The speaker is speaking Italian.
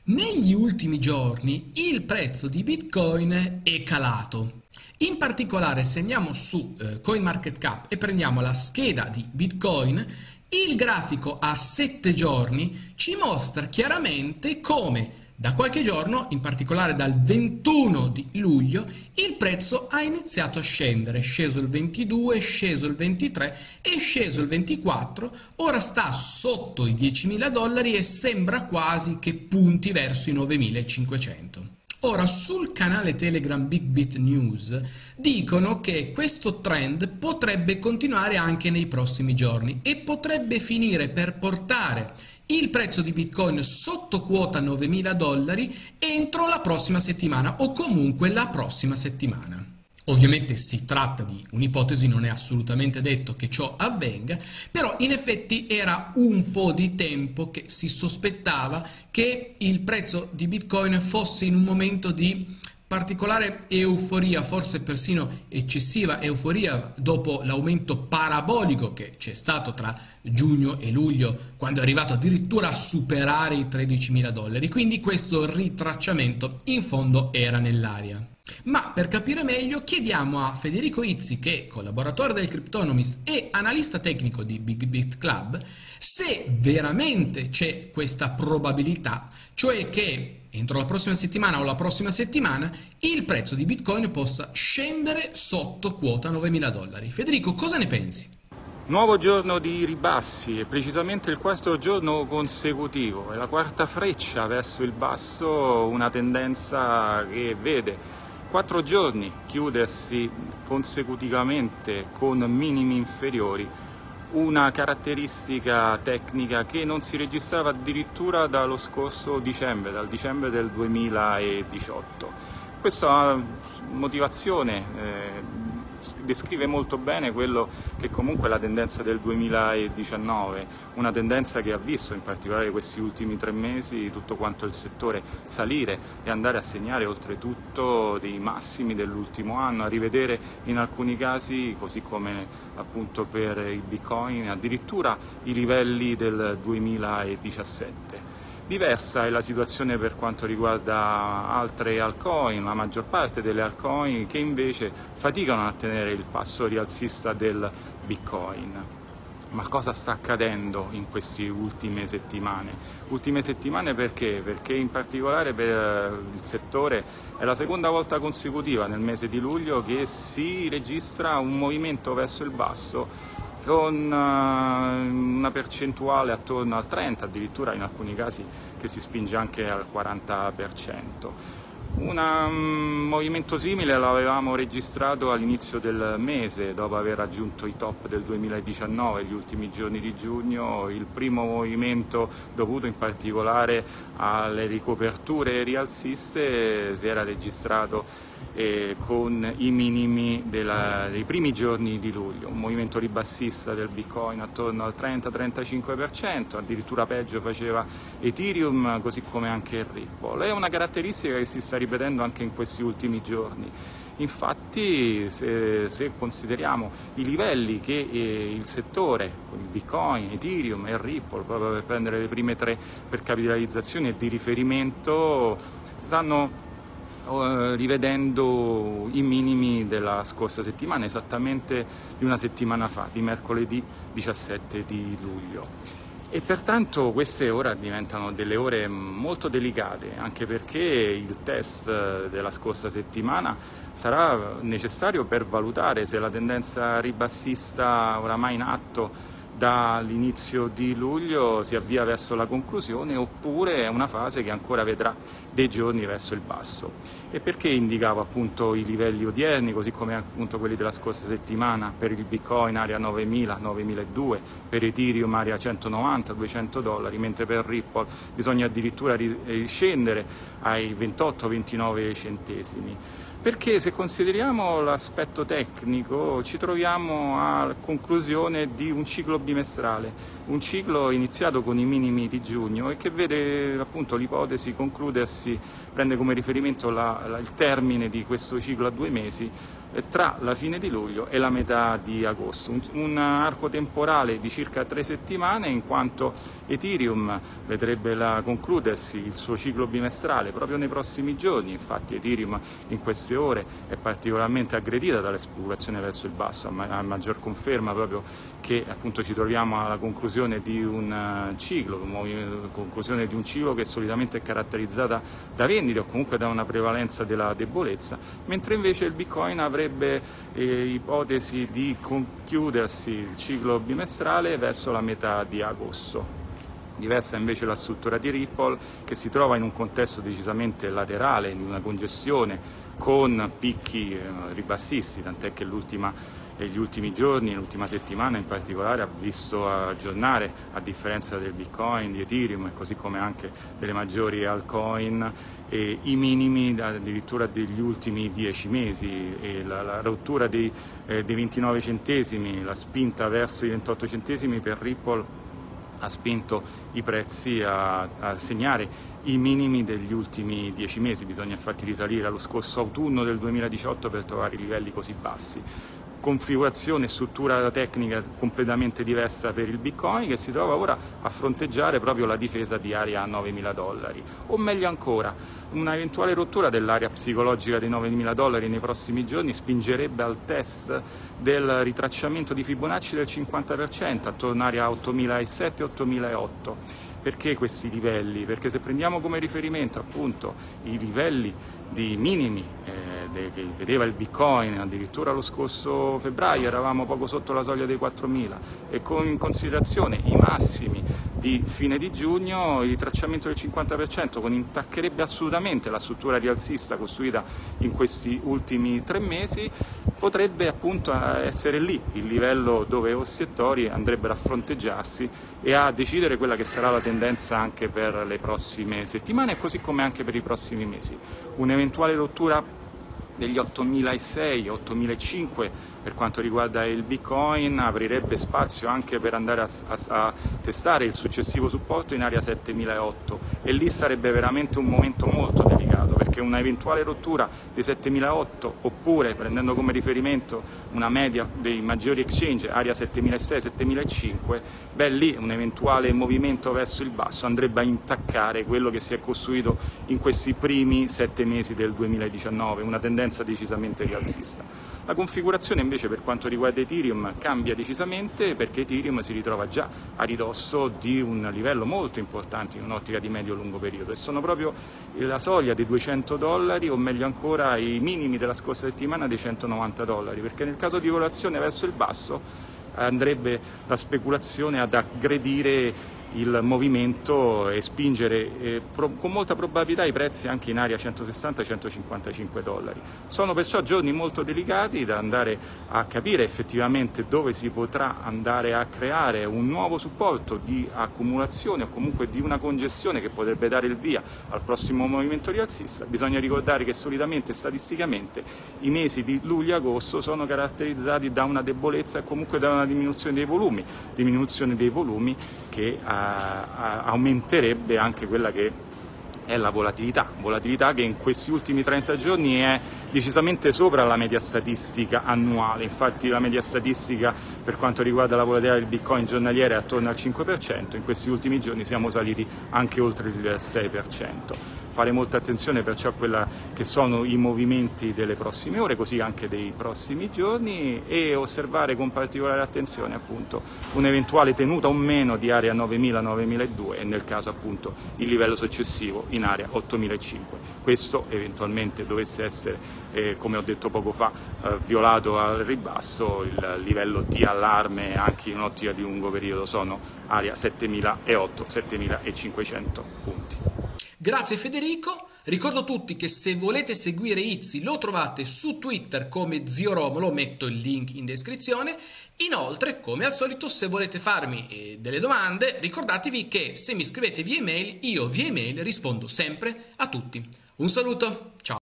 Negli ultimi giorni il prezzo di Bitcoin è calato. In particolare, se andiamo su CoinMarketCap e prendiamo la scheda di Bitcoin, il grafico a 7 giorni ci mostra chiaramente come da qualche giorno, in particolare dal 21 di luglio, il prezzo ha iniziato a scendere. È sceso il 22, è sceso il 23, è sceso il 24, ora sta sotto i $10.000 e sembra quasi che punti verso i 9.500. Ora, sul canale Telegram BitBit News dicono che questo trend potrebbe continuare anche nei prossimi giorni e potrebbe finire per portare il prezzo di Bitcoin sotto quota $9.000 entro la prossima settimana o comunque la prossima settimana. Ovviamente si tratta di un'ipotesi, non è assolutamente detto che ciò avvenga, però in effetti era un po' di tempo che si sospettava che il prezzo di Bitcoin fosse in un momento di particolare euforia, forse persino eccessiva euforia dopo l'aumento parabolico che c'è stato tra giugno e luglio, quando è arrivato addirittura a superare i $13.000. Quindi questo ritracciamento in fondo era nell'aria. Ma per capire meglio chiediamo a Federico Izzi, che è collaboratore del Cryptonomist e analista tecnico di BitBit Club, se veramente c'è questa probabilità, cioè che entro la prossima settimana o la prossima settimana il prezzo di Bitcoin possa scendere sotto quota $9.000. Federico, cosa ne pensi? Nuovo giorno di ribassi, è precisamente il quarto giorno consecutivo, è la quarta freccia verso il basso, una tendenza che vede 4 giorni chiudersi consecutivamente con minimi inferiori, una caratteristica tecnica che non si registrava addirittura dallo scorso dicembre, dal dicembre del 2018. Questa motivazione descrive molto bene quello che comunque è la tendenza del 2019, una tendenza che ha visto in particolare questi ultimi 3 mesi tutto quanto il settore salire e andare a segnare oltretutto dei massimi dell'ultimo anno, a rivedere in alcuni casi, così come appunto per il Bitcoin, addirittura i livelli del 2017. Diversa è la situazione per quanto riguarda altre altcoin, la maggior parte delle altcoin che invece faticano a tenere il passo rialzista del Bitcoin. Ma cosa sta accadendo in queste ultime settimane? Ultime settimane perché? Perché in particolare per il settore è la seconda volta consecutiva nel mese di luglio che si registra un movimento verso il basso con una percentuale attorno al 30%, addirittura in alcuni casi che si spinge anche al 40%. Un movimento simile l'avevamo registrato all'inizio del mese, dopo aver raggiunto i top del 2019, gli ultimi giorni di giugno. Il primo movimento, dovuto in particolare alle ricoperture rialziste, si era registrato con i minimi dei primi giorni di luglio, un movimento ribassista del Bitcoin attorno al 30-35%, addirittura peggio faceva Ethereum, così come anche il Ripple. È una caratteristica che si sta ripetendo anche in questi ultimi giorni. Infatti, se consideriamo i livelli che il settore, con il Bitcoin, Ethereum e Ripple, proprio per prendere le prime 3 per capitalizzazione e di riferimento, stanno rivedendo i minimi della scorsa settimana, esattamente di una settimana fa, di mercoledì 17 di luglio. E pertanto queste ora diventano delle ore molto delicate, anche perché il test della scorsa settimana sarà necessario per valutare se la tendenza ribassista oramai in atto dall'inizio di luglio si avvia verso la conclusione, oppure è una fase che ancora vedrà dei giorni verso il basso. E perché indicavo appunto i livelli odierni, così come appunto quelli della scorsa settimana? Per il Bitcoin area 9.000, 9.200, per Ethereum area 190, $200, mentre per Ripple bisogna addirittura scendere ai 28-29 centesimi. Perché se consideriamo l'aspetto tecnico ci troviamo a conclusione di un ciclo bimestrale, un ciclo iniziato con i minimi di giugno e che vede appunto l'ipotesi concludersi, prende come riferimento il termine di questo ciclo a 2 mesi tra la fine di luglio e la metà di agosto, un arco temporale di circa 3 settimane, in quanto Ethereum vedrebbe concludersi il suo ciclo bimestrale proprio nei prossimi giorni. Infatti Ethereum in queste ore è particolarmente aggredita dalle speculazioni verso il basso, a maggior conferma proprio che appunto ci troviamo alla conclusione di un ciclo, che solitamente è caratterizzata da vendite o comunque da una prevalenza della debolezza, mentre invece il Bitcoin avrebbe ipotesi di concludersi il ciclo bimestrale verso la metà di agosto. Diversa invece la struttura di Ripple, che si trova in un contesto decisamente laterale, in una congestione con picchi ribassisti, tant'è che negli ultimi giorni, l'ultima settimana in particolare, ha visto aggiornare, a differenza del Bitcoin, di Ethereum e così come anche delle maggiori altcoin, i minimi addirittura degli ultimi 10 mesi, e la rottura dei 29 centesimi, la spinta verso i 28 centesimi per Ripple ha spinto i prezzi a segnare i minimi degli ultimi 10 mesi. Bisogna infatti risalire allo scorso autunno del 2018 per trovare livelli così bassi. Configurazione e struttura tecnica completamente diversa per il Bitcoin, che si trova ora a fronteggiare proprio la difesa di area a $9.000, o meglio ancora, una eventuale rottura dell'area psicologica dei $9.000 nei prossimi giorni spingerebbe al test del ritracciamento di Fibonacci del 50%, attorno a 8.700-8.800. Perché questi livelli? Perché se prendiamo come riferimento appunto i livelli di minimi che vedeva il Bitcoin addirittura lo scorso febbraio, eravamo poco sotto la soglia dei 4.000, e con in considerazione i massimi di fine di giugno, il ritracciamento del 50% intaccherebbe assolutamente la struttura rialzista costruita in questi ultimi 3 mesi, potrebbe appunto essere lì il livello dove i settori andrebbero a fronteggiarsi e a decidere quella che sarà la tendenza anche per le prossime settimane, così come anche per i prossimi mesi. Un'eventuale rottura degli 8.600-8.500 per quanto riguarda il Bitcoin aprirebbe spazio anche per andare a testare il successivo supporto in area 7.800, e lì sarebbe veramente un momento molto delicato, perché una eventuale rottura dei 7.800, oppure prendendo come riferimento una media dei maggiori exchange, area 7.600-7.500, beh, lì un eventuale movimento verso il basso andrebbe a intaccare quello che si è costruito in questi primi 7 mesi del 2019, una tendenza decisamente rialzista. La configurazione invece per quanto riguarda Ethereum cambia decisamente, perché Ethereum si ritrova già a ridosso di un livello molto importante in un'ottica di medio-lungo periodo, e sono proprio la soglia dei $200, o meglio ancora i minimi della scorsa settimana dei $190, perché nel caso di volazione verso il basso andrebbe la speculazione ad aggredire il movimento e spingere con molta probabilità i prezzi anche in area $160-155. Sono perciò giorni molto delicati da andare a capire effettivamente dove si potrà andare a creare un nuovo supporto di accumulazione o comunque di una congestione che potrebbe dare il via al prossimo movimento rialzista. Bisogna ricordare che solitamente, statisticamente, i mesi di luglio e agosto sono caratterizzati da una debolezza e comunque da una diminuzione dei volumi che aumenterebbe anche quella che è la volatilità che in questi ultimi 30 giorni è decisamente sopra la media statistica annuale. Infatti la media statistica per quanto riguarda la volatilità del Bitcoin giornaliera è attorno al 5%, in questi ultimi giorni siamo saliti anche oltre il 6%. Fare molta attenzione perciò a quella che sono i movimenti delle prossime ore, così anche dei prossimi giorni, e osservare con particolare attenzione appunto un'eventuale tenuta o meno di area 9.000-9.200, e nel caso appunto il livello successivo in area 8.500. Questo eventualmente dovesse essere, come ho detto poco fa, violato al ribasso, il livello di allarme anche in un'ottica di lungo periodo sono area 7.800-7.500 punti. Grazie Federico, ricordo a tutti che se volete seguire Izzy lo trovate su Twitter come Zio Romolo, metto il link in descrizione. Inoltre, come al solito, se volete farmi delle domande, ricordatevi che se mi scrivete via email, io via email rispondo sempre a tutti. Un saluto, ciao!